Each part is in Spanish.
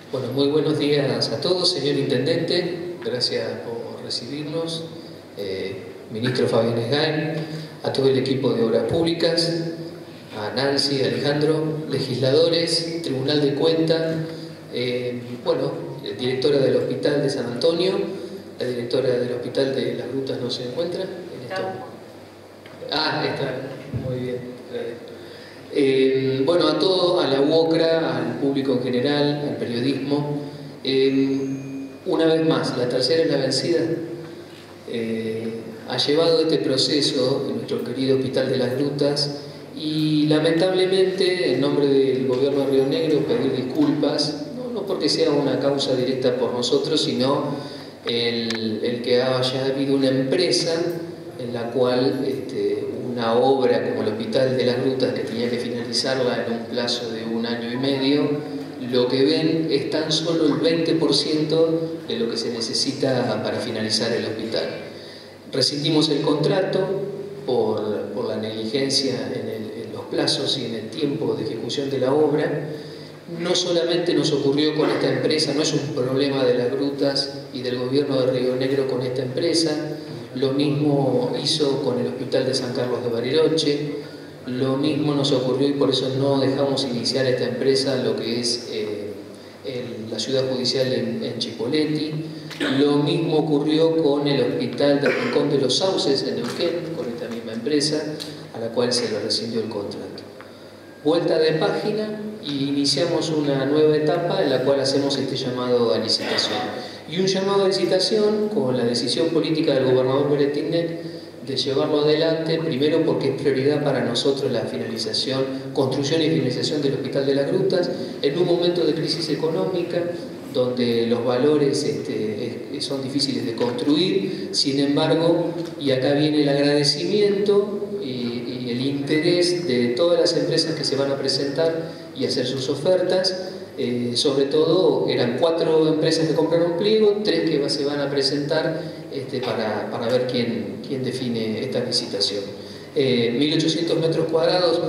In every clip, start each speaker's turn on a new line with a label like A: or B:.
A: Bueno, muy buenos días a todos, señor Intendente, gracias por recibirnos, Ministro Fabián Esgain, a todo el equipo de Obras Públicas, a Nancy, Alejandro, legisladores, Tribunal de Cuentas, directora del Hospital de San Antonio, la directora del Hospital de Las Grutas no se encuentra en esto. Está, muy bien, gracias. A todo, a la UOCRA, al público en general, al periodismo. Una vez más, la tercera es la vencida. Ha llevado este proceso en nuestro querido Hospital de Las Grutas y lamentablemente, en nombre del gobierno de Río Negro, pedir disculpas, no porque sea una causa directa por nosotros, sino el que haya habido una empresa en la cual una obra como el Hospital de Las Grutas, que tenía que finalizarla en un plazo de 1 año y medio, lo que ven es tan solo el 20% de lo que se necesita para finalizar el hospital. Rescindimos el contrato por la negligencia en los plazos y en el tiempo de ejecución de la obra. No solamente nos ocurrió con esta empresa, no es un problema de Las Grutas y del gobierno de Río Negro con esta empresa. Lo mismo hizo con el Hospital de San Carlos de Bariloche, lo mismo nos ocurrió y por eso no dejamos iniciar esta empresa lo que es la ciudad judicial en Chipoleti. Lo mismo ocurrió con el Hospital de Rincón de los Sauces en Neuquén, con esta misma empresa a la cual se le rescindió el contrato. Vuelta de página y iniciamos una nueva etapa en la cual hacemos este llamado a licitación. Y un llamado a licitación con la decisión política del gobernador Beretinec de llevarlo adelante, primero porque es prioridad para nosotros la finalización, construcción y finalización del Hospital de Las Grutas, en un momento de crisis económica, donde los valores son difíciles de construir. Sin embargo, y acá viene el agradecimiento y el interés de todas las empresas que se van a presentar y hacer sus ofertas. Sobre todo eran 4 empresas que compraron pliego, 3 que se van a presentar para ver quién define esta licitación. 1.800 metros cuadrados,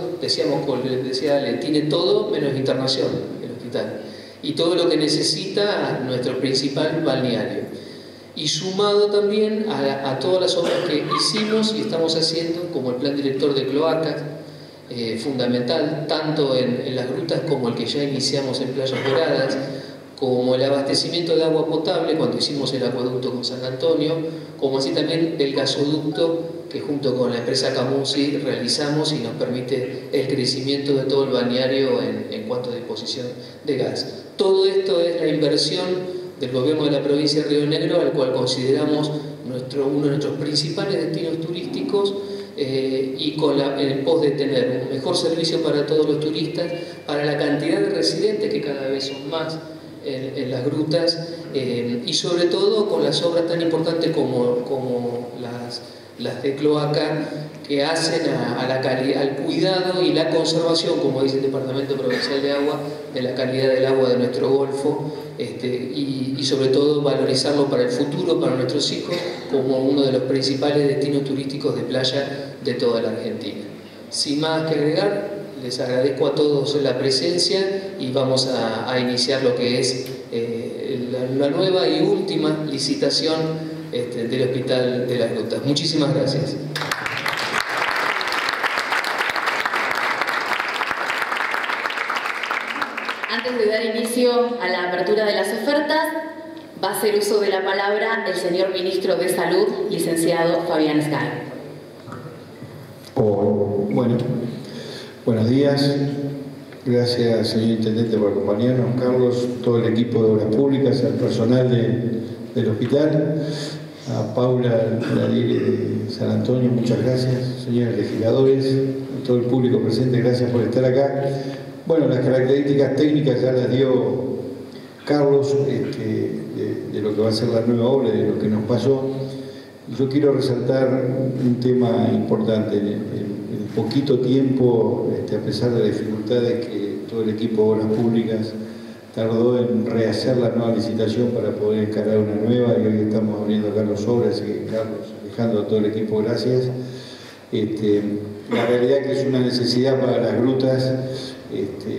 A: le tiene todo menos internación el hospital y todo lo que necesita nuestro principal balneario, y sumado también a todas las obras que hicimos y estamos haciendo, como el plan director de cloacas, fundamental tanto en Las Grutas como el que ya iniciamos en Playas Doradas, como el abastecimiento de agua potable cuando hicimos el acueducto con San Antonio, como así también el gasoducto que junto con la empresa Camusi realizamos y nos permite el crecimiento de todo el balneario en cuanto a disposición de gas. Todo esto es la inversión del gobierno de la provincia de Río Negro, al cual consideramos uno de nuestros principales destinos turísticos, y en pos de tener un mejor servicio para todos los turistas, para la cantidad de residentes que cada vez son más en Las Grutas, y sobre todo con las obras tan importantes como las de cloaca, que hacen al cuidado y la conservación, como dice el Departamento Provincial de Agua, de la calidad del agua de nuestro Golfo, y sobre todo valorizarlo para el futuro, para nuestros hijos, como uno de los principales destinos turísticos de playa de toda la Argentina. Sin más que agregar, les agradezco a todos la presencia y vamos a iniciar lo que es la nueva y última licitación del Hospital de Las Grutas. Muchísimas gracias.
B: Antes de dar inicio a la apertura de las ofertas, va a hacer uso de la palabra el señor Ministro de Salud, licenciado Fabián Esgain.
C: Buenos días. Gracias, señor Intendente, por acompañarnos, Carlos, todo el equipo de Obras Públicas, al personal del hospital, a Paula, la de San Antonio, muchas gracias, señores legisladores, a todo el público presente, gracias por estar acá. Bueno, las características técnicas ya las dio Carlos, de lo que va a ser la nueva obra, de lo que nos pasó. Yo quiero resaltar un tema importante. En poquito tiempo, a pesar de las dificultades que todo el equipo de Obras Públicas tardó en rehacer la nueva licitación para poder encarar una nueva, y hoy estamos abriendo acá las obras, así que Carlos, Alejandro, a todo el equipo, gracias. La realidad que es una necesidad para Las Grutas,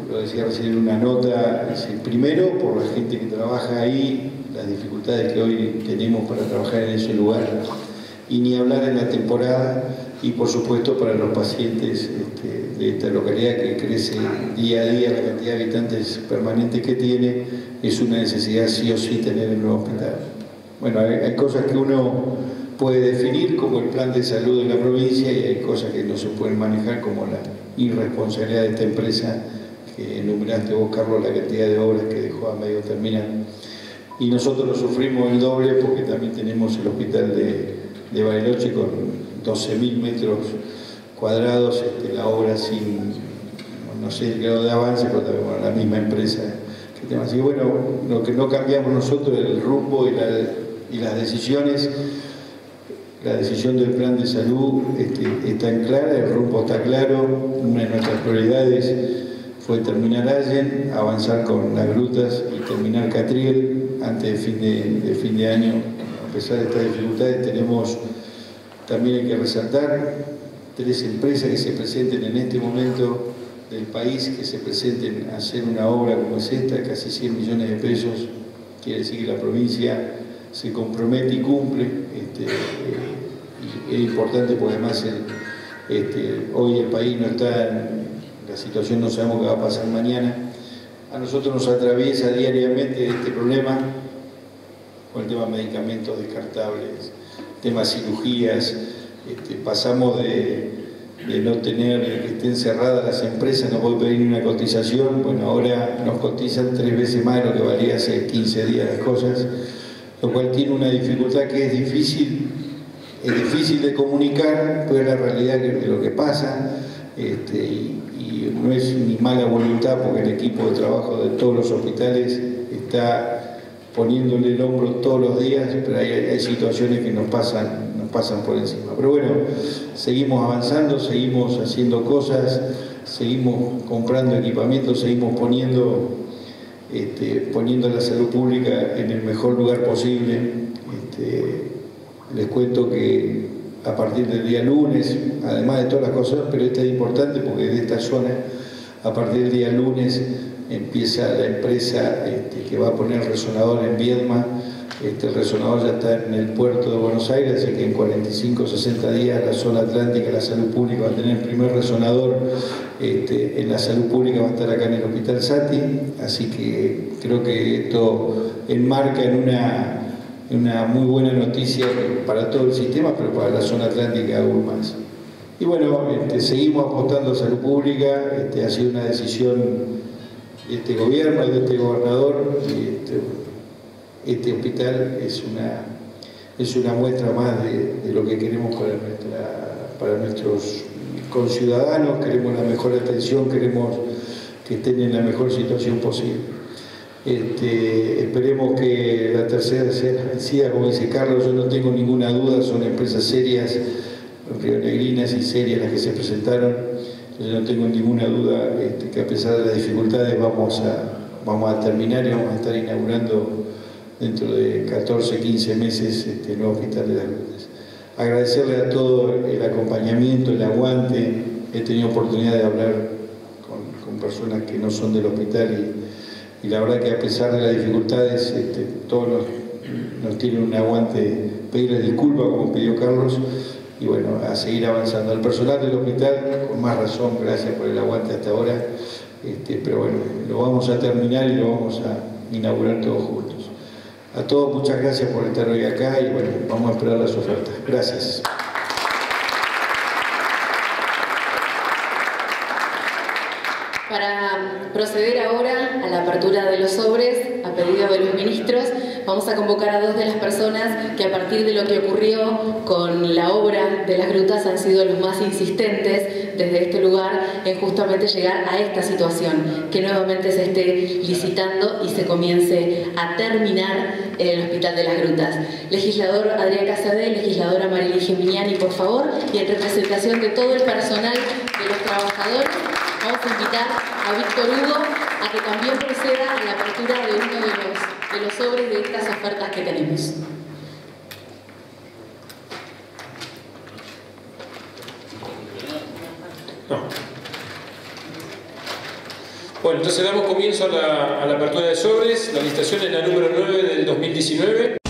C: lo decía recién en una nota, primero por la gente que trabaja ahí, las dificultades que hoy tenemos para trabajar en ese lugar, y ni hablar en la temporada, y por supuesto para los pacientes de esta localidad que crece día a día, la cantidad de habitantes permanentes que tiene, es una necesidad sí o sí tener el nuevo hospital. Bueno, hay cosas que uno puede definir como el plan de salud de la provincia y hay cosas que no se pueden manejar como la irresponsabilidad de esta empresa que enumeraste vos, Carlos, la cantidad de obras que dejó a medio terminar. Y nosotros lo sufrimos el doble porque también tenemos el hospital de Bariloche con 12.000 metros cuadrados, la obra sin, no sé el grado de avance, pero también bueno, la misma empresa que tenemos. Así que bueno, lo que no cambiamos nosotros es el rumbo y las decisiones. La decisión del plan de salud está en clara, el rumbo está claro. Una de nuestras prioridades fue terminar Allen, avanzar con las grutas y terminar Catriel antes de fin de año. A pesar de estas dificultades, tenemos, también hay que resaltar, 3 empresas que se presenten en este momento del país, que se presenten a hacer una obra como es esta, casi 100 millones de pesos. Quiere decir que la provincia se compromete y cumple. Es importante porque además hoy el país no está en la situación, no sabemos qué va a pasar mañana. A nosotros nos atraviesa diariamente este problema con el tema de medicamentos descartables, tema cirugías. Pasamos de no tener que estén cerradas las empresas, no puede pedir ni una cotización. Bueno, ahora nos cotizan 3 veces más de lo que valía hace 15 días las cosas, lo cual tiene una dificultad que es difícil de comunicar, pero es la realidad de lo que pasa, y no es ni mala voluntad porque el equipo de trabajo de todos los hospitales está poniéndole el hombro todos los días, pero hay situaciones que nos pasan por encima. Pero bueno, seguimos avanzando, seguimos haciendo cosas, seguimos comprando equipamiento, seguimos poniendo la salud pública en el mejor lugar posible. Les cuento que a partir del día lunes, además de todas las cosas, pero esta es importante porque de esta zona, a partir del día lunes empieza la empresa que va a poner el resonador en Viedma. El resonador ya está en el puerto de Buenos Aires, así que en 45 o 60 días la zona atlántica, la salud pública va a tener el primer resonador en la salud pública, va a estar acá en el Hospital Sati, así que creo que esto enmarca en una muy buena noticia para todo el sistema, pero para la zona atlántica aún más. Y bueno, seguimos apostando a salud pública, ha sido una decisión de este gobierno y de este gobernador. Este hospital es una muestra más de lo que queremos para nuestros conciudadanos. Queremos la mejor atención, queremos que estén en la mejor situación posible. Esperemos que la tercera sea vencida, como dice Carlos. Yo no tengo ninguna duda, son empresas serias, rionegrinas y serias las que se presentaron. Yo no tengo ninguna duda que a pesar de las dificultades vamos a terminar y vamos a estar inaugurando dentro de 14, 15 meses el nuevo Hospital de las Grutas. Agradecerle a todo el acompañamiento, el aguante. He tenido oportunidad de hablar con personas que no son del hospital y la verdad que a pesar de las dificultades, todos nos tienen un aguante. Pedirle disculpas como pidió Carlos y bueno, a seguir avanzando. Al personal del hospital, con más razón, gracias por el aguante hasta ahora, pero bueno, lo vamos a terminar y lo vamos a inaugurar todos juntos. A todos muchas gracias por estar hoy acá y bueno, vamos a esperar las ofertas. Gracias.
B: Para proceder ahora a la apertura de los sobres, a pedido de los ministros, vamos a convocar a 2 de las personas que a partir de lo que ocurrió con la obra de las grutas han sido los más insistentes desde este lugar en justamente llegar a esta situación, que nuevamente se esté licitando y se comience a terminar el Hospital de las Grutas. Legislador Adrián Casadé, legisladora Marilyn Geminiani, por favor, y en representación de todo el personal de los trabajadores, vamos a invitar a Víctor Hugo a que también proceda a la apertura de uno de los sobres de estas ofertas que tenemos.
C: No.
D: Bueno, entonces damos comienzo a la apertura de sobres. La licitación es la número 9 del 2019.